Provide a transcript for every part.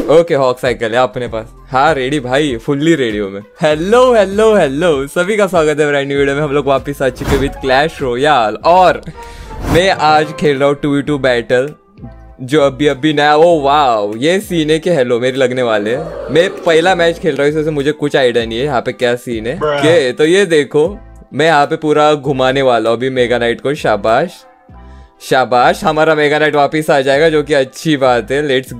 Okay hoc cycle है अपने पास। हाँ रेडी भाई, फुल्ली रेडी हूँ मैं। हेलो हेलो हेलो, सभी का स्वागत है ब्रांड न्यू वीडियो में। हम लोग वापस आ चुके विद क्लैश रॉयल और मैं आज खेल रहा हूँ 2v2 बैटल जो अभी नया। ओ वाव, ये सीन है कि हेलो मेरे लगने वाले हैं। मैं पहला मैच खेल रहा हूँ, इससे मुझे कुछ आइडिया नहीं है यहाँ पे क्या सीन है। के तो ये देखो मैं यहाँ पे पूरा घुमाने वाला हूँ अभी मेगा नाइट को। शाबाश शाबाश, हमारा मेगा नाइट वापिस आ जाएगा जो कि अच्छी बात है। Let's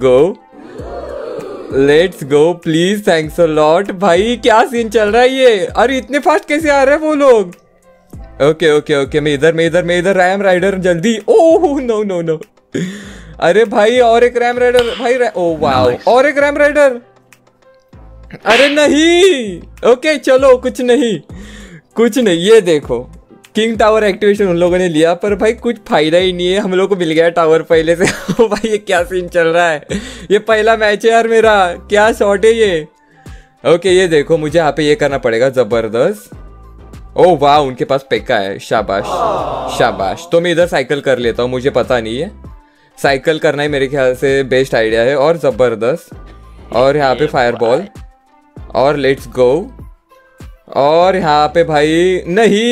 go please, thanks a lot. भाई क्या सीन चल रहा है ये? अरे इतने फास्ट कैसे आ रहे हैं वो लोग? ओके ओके ओके, मैं इधर रैम राइडर जल्दी। ओह नो नो नो, अरे भाई और एक रैम राइडर भाई। ओ वाओ, और एक रैम राइडर। अरे नहीं, ओके चलो कुछ नहीं। ये देखो किंग टावर एक्टिवेशन उन लोगों ने लिया, पर भाई कुछ फायदा ही नहीं है। हम लोग को मिल गया टावर पहले से। ओ भाई ये क्या सीन चल रहा है? ये पहला मैच है यार मेरा, क्या शॉट है ये? ओके ये देखो मुझे यहाँ पे ये करना पड़ेगा, जबरदस्त। ओ वाह, उनके पास पेक्का है, शाबाश शाबाश। तो मैं इधर साइकिल कर लेता हूँ, मुझे पता नहीं है, साइकिल करना ही मेरे ख्याल से बेस्ट आइडिया है। और जबरदस्त, और यहाँ पे फायरबॉल, और लेट्स गो। और यहाँ पे भाई नहीं,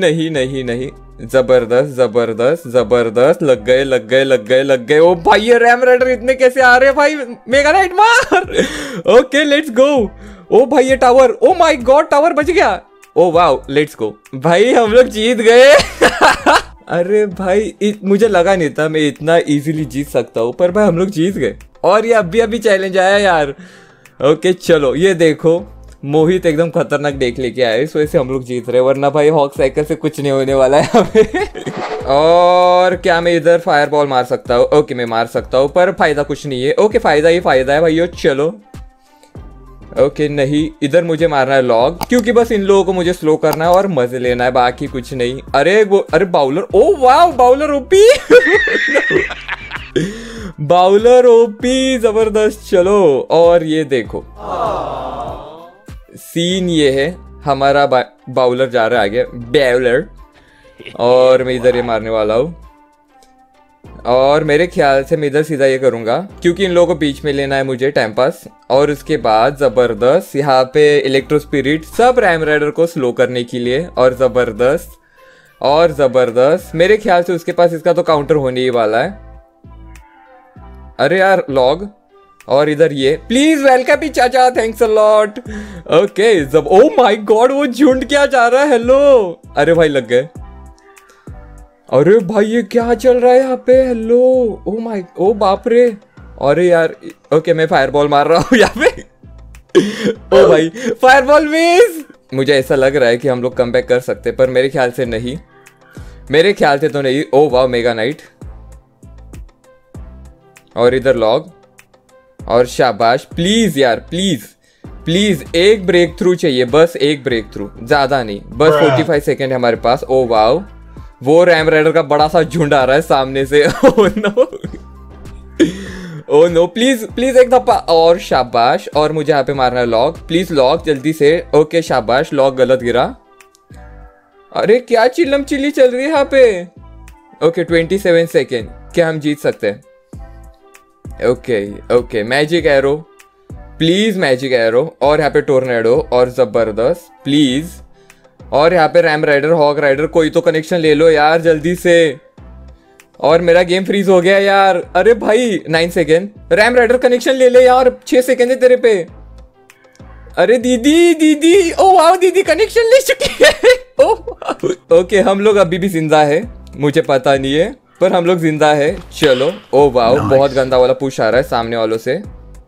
जबरदस्त, लग गए। ओ भाई ये रैम राइडर इतने कैसे आ रहे हैं भाई? मेगा नाइट मार। Okay let's go. ओ भाई ये tower, oh my god tower बच गया। Oh wow let's go. भाई हम लोग जीत गए। अरे भाई मुझे लगा नहीं था मैं इतना इजीली जीत सकता हूँ, पर भाई हम लोग जीत गए। और ये अभी चैलेंज आया यार। ओके चलो ये देखो, मोहित एकदम खतरनाक देख लेके आए, इस वजह से हम लोग जीत रहे, वरना भाई हॉक साइकिल से कुछ नहीं होने वाला है हमें। और क्या मैं इधर फायरबॉल मार सकता हूँ? ओके मैं मार सकता हूँ, पर फायदा कुछ नहीं है। ओके फायदा ही फायदा है भाइयों, चलो। ओके नहीं, इधर मुझे मारना है लॉग, क्योंकि बस इन लोगों को मुझे स्लो करना है और मजे लेना है, बाकी कुछ नहीं। अरे बाउलर, ओ वाह बाउलर ओपी। बाउलर ओपी, जबरदस्त। चलो और ये देखो सीन ये है, हमारा बाउलर जा रहा है आगे, बाउलर। और मैं इधर ये मारने वाला हूँ, और मेरे ख्याल से मैं इधर सीधा ये करूंगा, क्योंकि इन लोगों को बीच में लेना है मुझे टाइम पास। और उसके बाद जबरदस्त यहाँ पे इलेक्ट्रो स्पिरिट, सब रैम राइडर को स्लो करने के लिए। और जबरदस्त मेरे ख्याल से उसके पास इसका तो काउंटर होने ही वाला है। अरे यार लॉग, और इधर ये प्लीज वेलकम ही चाचा, थैंक्स अ लॉट। ओके जब, ओ माय गॉड वो झुंड क्या जा रहा है? हेलो, अरे भाई लग गए। अरे भाई ये क्या चल रहा है यहाँ पे? हेलो, ओ माय, ओ बाप रे। अरे यार ओके मैं फायरबॉल मार रहा हूँ यहाँ पे। ओ भाई फायरबॉल मिस। मुझे ऐसा लग रहा है कि हम लोग कम बैक कर सकते, पर मेरे ख्याल से नहीं, मेरे ख्याल से तो नहीं। ओ वाह मेगा नाइट, और इधर लॉग, और शाबाश। प्लीज यार प्लीज एक ब्रेक थ्रू चाहिए, बस एक ब्रेक थ्रू, ज्यादा नहीं, बस 45 सेकेंड है हमारे पास। ओ वाओ, वो रैम राइडर का बड़ा सा झुंड आ रहा है सामने से। ओ नो प्लीज एक धप्पा, और शाबाश। और मुझे यहाँ पे मारना है लॉग, प्लीज लॉग जल्दी से। ओके शाबाश, लॉग गलत गिरा। अरे क्या चिल्लम चिल्ली चल रही है यहाँ पे? ओके 27 सेकेंड, क्या हम जीत सकते हैं? Okay magic arrow, please magic arrow. और यहाँ पे टोर्नेडो, और जबरदस्त प्लीज। और यहाँ पे रैम राइडर, हॉक राइडर, कोई तो कनेक्शन ले लो यार जल्दी से। और मेरा गेम फ्रीज हो गया यार। अरे भाई 9 सेकेंड, रैम राइडर कनेक्शन ले ले यार, 6 सेकेंड है तेरे पे। अरे दीदी, ओ वाओ दीदी कनेक्शन ले चुकी है। ओके हम लोग अभी भी जिंदा है, मुझे पता नहीं है, पर हम लोग जिंदा है। चलो ओ वाओ, बहुत गंदा वाला पुश आ रहा है सामने वालों से।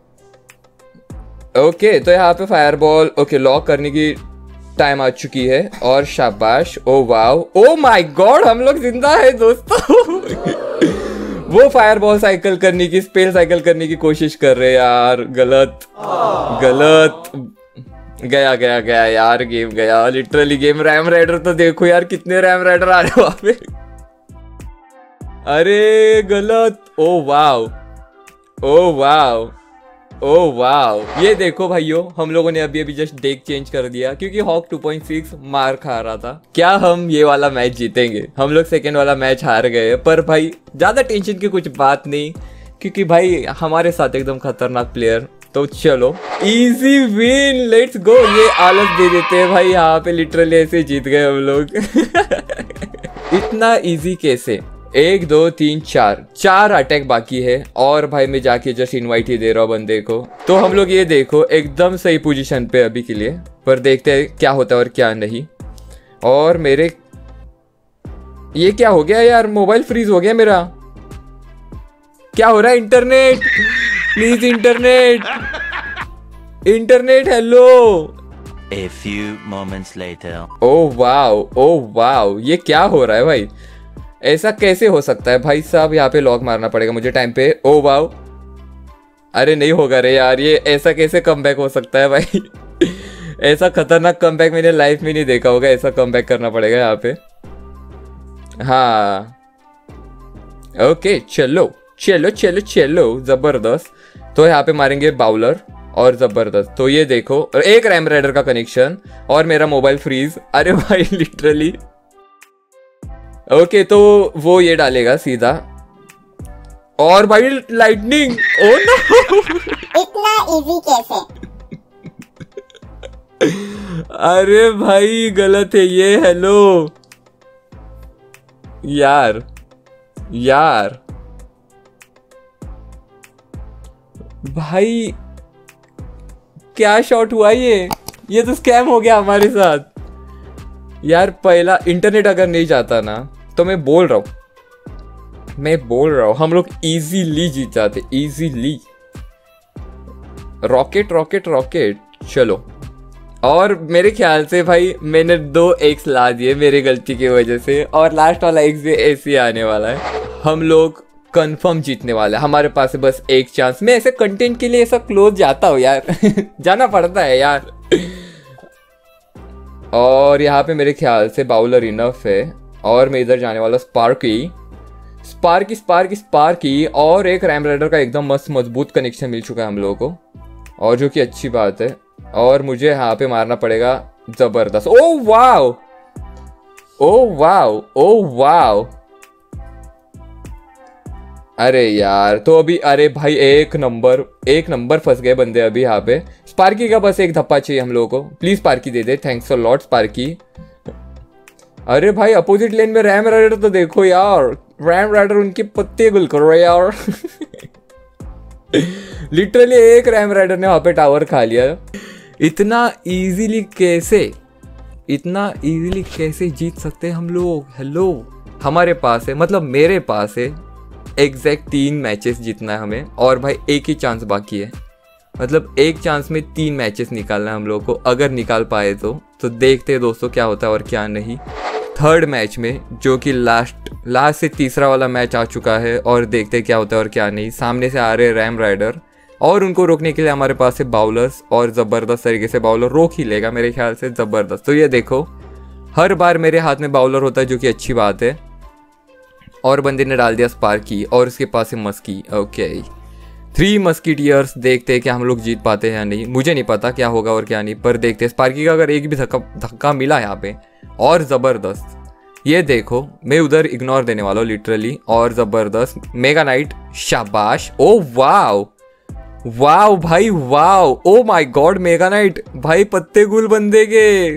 ओके तो यहाँ पे फायरबॉल, ओके लॉक करने की टाइम आ चुकी है, और शाबाश। Oh wow, oh my god हम लोग जिंदा है दोस्तों। वो फायरबॉल साइकिल करने की, स्पेल साइकिल करने की कोशिश कर रहे यार, गलत गया यार, गेम गया लिटरली गेम। रैम राइडर तो देखो यार, कितने रैम राइडर आ रहे वहां पे। अरे गलत। ओ वाओ, ये देखो भाइयों, हम लोगों ने अभी जस्ट डेक चेंज कर दिया, क्योंकि हॉक 2.6 मार खा रहा था। क्या हम ये वाला मैच जीतेंगे? हम लोग सेकेंड वाला मैच हार गए, पर भाई ज्यादा टेंशन की कुछ बात नहीं, क्योंकि भाई हमारे साथ एकदम खतरनाक प्लेयर तो चलो इजी विन, लेट्स गो। ये आलस दे देते हैं भाई, यहाँ पे लिटरली ऐसे जीत गए हम लोग। इतना इजी कैसे? 1 2 3 4 अटैक बाकी है, और भाई मैं जाके जस्ट इनवाइट ही दे रहा हूँ बंदे को। तो हम लोग ये देखो एकदम सही पोजीशन पे अभी के लिए, पर देखते हैं क्या होता है और क्या नहीं। और मेरे ये क्या हो गया यार, मोबाइल फ्रीज हो गया मेरा, क्या हो रहा है? Internet please, internet internet, hello. A few moments later. Oh wow, oh wow, ये क्या हो रहा है भाई? ऐसा कैसे हो सकता है भाई साहब? यहाँ पे लॉक मारना पड़ेगा मुझे टाइम पे। ओह वाओ, अरे नहीं होगा रे यार, ये ऐसा कैसे कमबैक हो सकता है भाई? ऐसा खतरनाक कमबैक मैंने लाइफ में नहीं देखा होगा, ऐसा कमबैक करना पड़ेगा यहाँ पे। हाँ ओके, चलो चलो चलो चलो, जबरदस्त। तो यहाँ पे मारेंगे बाउलर और जबरदस्त। तो ये देखो, एक रैम राइडर का कनेक्शन और मेरा मोबाइल फ्रीज। अरे भाई लिटरली। ओके, तो वो ये डालेगा सीधा, और भाई लाइटनिंग। ओ नो, इतना इजी कैसे? अरे भाई गलत है ये। हेलो यार, यार भाई क्या शॉट हुआ ये तो स्कैम हो गया हमारे साथ यार। पहला इंटरनेट अगर नहीं जाता ना, तो मैं बोल रहा हूँ हम लोग इजीली जीत जाते, इजीली। रॉकेट रॉकेट रॉकेट, चलो। और मेरे ख्याल से भाई मैंने 2 एक्स ला दिए मेरी गलती की वजह से, और लास्ट वाला एक्स भी ऐसे ही आने वाला है। हम लोग कंफर्म जीतने वाला है, हमारे पास है बस एक चांस। मैं ऐसे कंटेंट के लिए ऐसा क्लोज जाता हूँ यार। जाना पड़ता है यार। और यहाँ पे मेरे ख्याल से बाउलर इनफ है, और मैं इधर जाने वाला स्पार्की स्पार्की स्पार्की स्पार्की। और एक रैम राइडर का एकदम मस्त मजबूत कनेक्शन मिल चुका है हम लोगों को, और जो कि अच्छी बात है। और मुझे यहाँ पे मारना पड़ेगा जबरदस्त। Oh wow, oh wow, oh wow. अरे यार, तो अभी अरे भाई एक नंबर फंस गए बंदे अभी यहाँ पे। स्पार्की का बस एक धप्पा चाहिए हम लोगों को, प्लीज स्पार्की दे दे, थैंक्स अ लॉट स्पार्की। अरे भाई अपोजिट लेन में रैम राइडर तो देखो यार, रैम राइडर उनके पत्ते गुल करो यार। लिटरली एक रैम राइडर ने वहां पे टावर खा लिया। इतना इजीली कैसे जीत सकते हैं हम लोग? हेलो, हमारे पास है, मतलब मेरे पास है एग्जैक्ट 3 मैचेस जीतना है हमें, और भाई एक ही चांस बाकी है। मतलब एक चांस में 3 मैचेस निकालना है हम लोग को, अगर निकाल पाए तो देखते हैं दोस्तों क्या होता है और क्या नहीं। 3rd मैच में, जो कि लास्ट से तीसरा वाला मैच आ चुका है, और देखते हैं क्या होता है और क्या नहीं। सामने से आ रहे रैम राइडर, और उनको रोकने के लिए हमारे पास है बाउलर्स, और ज़बरदस्त तरीके से बाउलर रोक ही लेगा मेरे ख्याल से, ज़बरदस्त। तो ये देखो, हर बार मेरे हाथ में बाउलर होता है, जो कि अच्छी बात है। और बंदे ने डाल दिया स्पार्की, और उसके पास है मस्की। Okay, 3 musketeers. देखते हैं क्या हम लोग जीत पाते हैं या नहीं, मुझे नहीं पता क्या होगा और क्या नहीं, पर देखते हैं। स्पार्की का अगर एक भी धक्का मिला यहाँ पे, और ज़बरदस्त। ये देखो, मैं उधर इग्नोर देने वाला हूँ लिटरली, और ज़बरदस्त मेगा नाइट, शाबाश। ओ वाओ वाओ भाई wow, oh my god, mega knight भाई, पत्ते गुल बंदे के।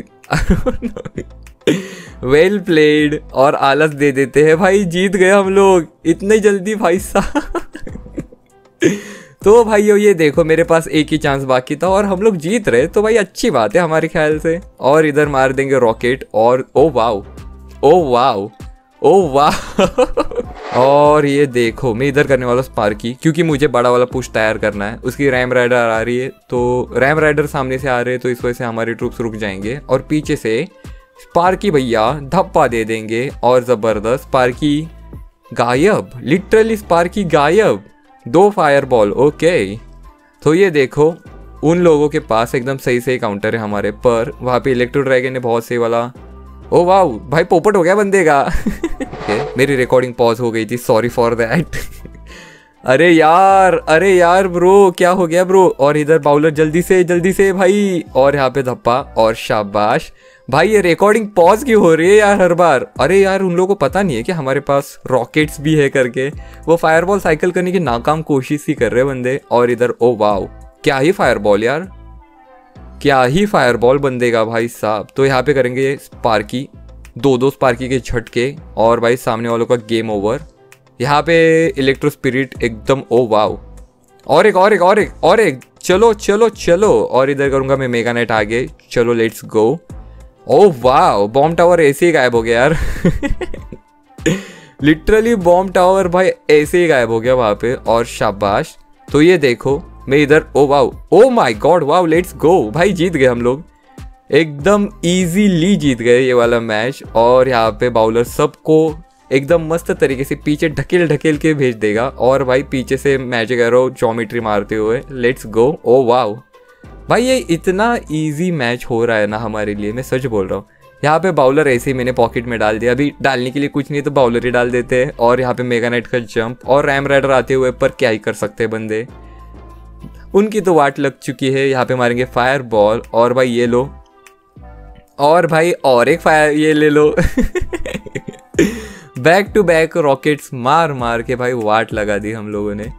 Well played. और आलस दे देते हैं भाई, जीत गए हम लोग इतने जल्दी भाई साहब। तो भाई ये देखो, मेरे पास एक ही चांस बाकी था और हम लोग जीत रहे, तो भाई अच्छी बात है हमारे ख्याल से। और इधर मार देंगे रॉकेट, और ओ वाओ, ओ वाओ, ओ वाह। और ये देखो, मैं इधर करने वाला स्पार्की, क्योंकि मुझे बड़ा वाला पुश तैयार करना है। उसकी रैम राइडर आ रही है, तो रैम राइडर सामने से आ रहे हैं, तो इस वजह से हमारी ट्रूप्स रुक जाएंगे, और पीछे से स्पार्की भैया धप्पा दे देंगे, और ज़बरदस्त। स्पार्की गायब, लिटरली स्पार्की गायब। 2 फायर बॉल। ओके, तो ये देखो, उन लोगों के पास एकदम सही काउंटर है हमारे पर। वहाँ पे इलेक्ट्रो ड्रैगन ने बहुत सही वाला। ओ वाह भाई, पोपट हो गया बंदे का। मेरी रिकॉर्डिंग पॉज हो गई थी, सॉरी फॉर दैट। अरे यार ब्रो, क्या हो गया ब्रो? और इधर बाउलर जल्दी से भाई, और यहाँ पे धप्पा, और शाबाश भाई। ये रिकॉर्डिंग पॉज क्यों हो रही है यार हर बार? अरे यार, उन लोगों को पता नहीं है कि हमारे पास रॉकेट्स भी है करके। वो फायरबॉल साइकिल करने की नाकाम कोशिश ही कर रहे बंदे। और इधर ओ वाओ, क्या ही फायरबॉल यार, क्या ही फायरबॉल बंदे का भाई साहब। तो यहाँ पे करेंगे स्पार्की, दो स्पार्की के झटके और भाई सामने वालों का गेम ओवर। यहाँ पे इलेक्ट्रो स्पिरिट एकदम, ओ वाव, और एक, चलो चलो चलो। और इधर करूँगा मैं मेगा नाइट आगे, चलो let's go. Oh wow, bomb tower ऐसे ही गायब हो गया यार लिटरली बॉम्ब टावर भाई ऐसे ही गायब हो गया वहाँ पे, और शाबाश। तो ये देखो मैं इधर, oh wow, oh my god, wow, let's go भाई, जीत गए हम लोग, एकदम इजीली जीत गए ये वाला मैच। और यहाँ पे बाउलर सबको एकदम मस्त तरीके से पीछे ढकेल के भेज देगा, और भाई पीछे से मैजिक एरो ज्योमेट्री मारते हुए, लेट्स गो। ओ वाव भाई, ये इतना इजी मैच हो रहा है ना हमारे लिए, मैं सच बोल रहा हूँ। यहाँ पे बाउलर ऐसे ही मैंने पॉकेट में डाल दिया, अभी डालने के लिए कुछ नहीं तो बाउलर ही डाल देते हैं। और यहाँ पे मेगा नाइट का जंप और रैम राइडर आते हुए, पर क्या ही कर सकते हैं बंदे, उनकी तो वाट लग चुकी है। यहाँ पे मारेंगे फायर बॉल, और भाई ये लो, और भाई और एक फायर ये ले लो बैक टू बैक रॉकेट्स मार के भाई वाट लगा दी हम लोगों ने।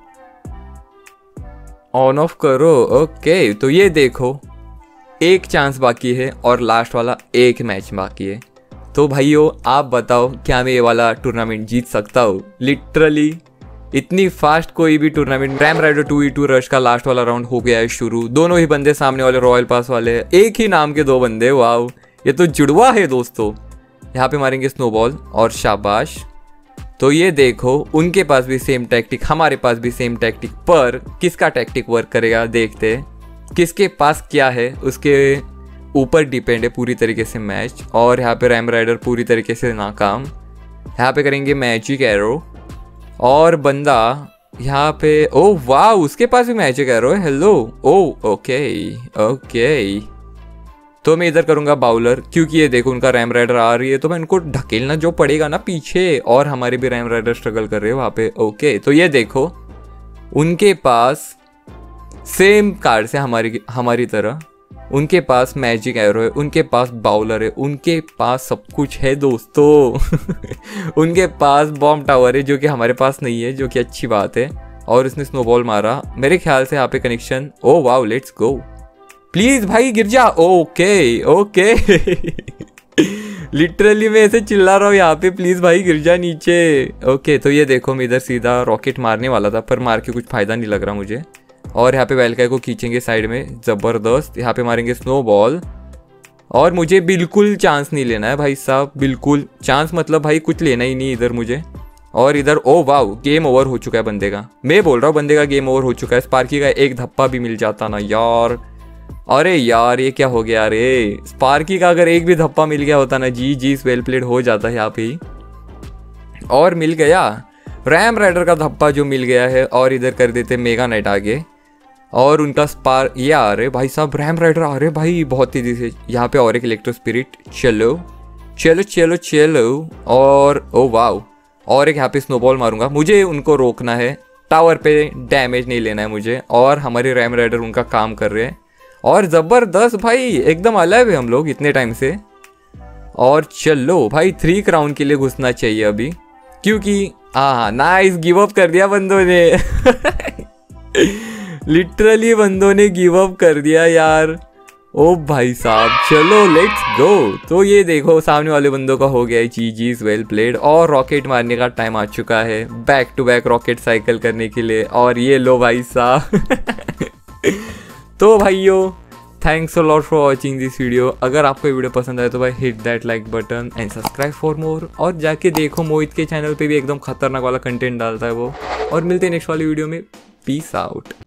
ऑन ऑफ करो, ओके। तो ये देखो एक चांस बाकी है और लास्ट वाला एक मैच बाकी है। तो भाइयों आप बताओ, क्या मैं ये वाला टूर्नामेंट जीत सकता हूँ? लिटरली इतनी फास्ट कोई भी tournament. Ram rider 2v2 rush का लास्ट वाला राउंड हो गया है शुरू। दोनों ही बंदे सामने वाले रॉयल पास वाले, एक ही नाम के दो बंदे, वाव ये तो जुड़वा है दोस्तों। यहाँ पे मारेंगे स्नोबॉल और शाबाश। तो ये देखो उनके पास भी सेम टैक्टिक, हमारे पास भी सेम टैक्टिक, पर किसका टैक्टिक वर्क करेगा देखते हैं। किसके पास क्या है उसके ऊपर डिपेंड है पूरी तरीके से मैच। और यहाँ पे रैम राइडर पूरी तरीके से नाकाम। यहाँ पे करेंगे मैजिक एरो, और बंदा यहाँ पे, ओ वाह उसके पास भी मैजिक एरो है, हेलो, ओ ओके। तो मैं इधर करूँगा बाउलर, क्योंकि ये देखो उनका रैम राइडर आ रही है, तो मैं इनको ढकेलना जो पड़ेगा ना पीछे, और हमारे भी रैम राइडर स्ट्रगल कर रहे हैं वहाँ पे, ओके। तो ये देखो उनके पास सेम कार्ड से हमारी तरह, उनके पास मैजिक एरो है, उनके पास बाउलर है, उनके पास सब कुछ है दोस्तों उनके पास बॉम्ब टावर है जो कि हमारे पास नहीं है, जो कि अच्छी बात है। और उसने स्नोबॉल मारा, मेरे ख्याल से यहाँ पे connection, oh wow let's go, please भाई गिर जा, ओके लिटरली मैं ऐसे चिल्ला रहा हूँ यहाँ पे, प्लीज भाई गिर जा नीचे, ओके। तो ये देखो मैं इधर सीधा रॉकेट मारने वाला था, पर मार के कुछ फायदा नहीं लग रहा मुझे। और यहाँ पे वेलकाई को खींचेंगे साइड में, जबरदस्त। यहाँ पे मारेंगे स्नोबॉल, और मुझे बिल्कुल चांस नहीं लेना है भाई साहब, बिल्कुल चांस मतलब भाई कुछ लेना ही नहीं इधर मुझे। और इधर ओ वाव गेम ओवर हो चुका है बंदे का, मैं बोल रहा हूँ बंदे का गेम ओवर हो चुका है। स्पार्की का एक धप्पा भी मिल जाता ना यार, अरे यार ये क्या हो गया रे। स्पार्की का अगर एक भी धप्पा मिल गया होता ना, जी वेल प्लेड हो जाता है यहाँ पे ही। और मिल गया रैम राइडर का धप्पा जो मिल गया है, और इधर कर देते मेगा नाइट आगे, और उनका स्पार्क ये आ रहे भाई साहब, रैम राइडर आ रहे भाई बहुत तेजी से। यहाँ पे और एक इलेक्ट्रो स्पिरिट, चलो चलो चलो चलो, और ओ वाव, और एक यहाँ पे स्नोबॉल मारूंगा, मुझे उनको रोकना है, टावर पे डैमेज नहीं लेना है मुझे। और हमारे रैम राइडर उनका काम कर रहे हैं, और ज़बरदस्त भाई एकदम अलाइव है हम लोग इतने टाइम से। और चलो भाई 3 क्राउन के लिए घुसना चाहिए अभी, क्योंकि हाँ नाइस, गिव अप कर दिया बंदों ने लिटरली बंदों ने गिव अप कर दिया यार, ओ भाई साहब। चलो लेट्स गो। तो ये देखो सामने वाले बंदों का हो गया है जी वेल प्लेड, और रॉकेट मारने का टाइम आ चुका है, back to back rocket cycle करने के लिए। और ये लो भाई साहब तो भाइयों thanks a lot for watching this video. अगर आपको ये वीडियो पसंद आए तो भाई hit that like button and subscribe for more. और जाके देखो मोहित के चैनल पे भी एकदम खतरनाक वाला कंटेंट डालता है वो। और मिलते हैं नेक्स्ट वाली वीडियो में, पीस आउट।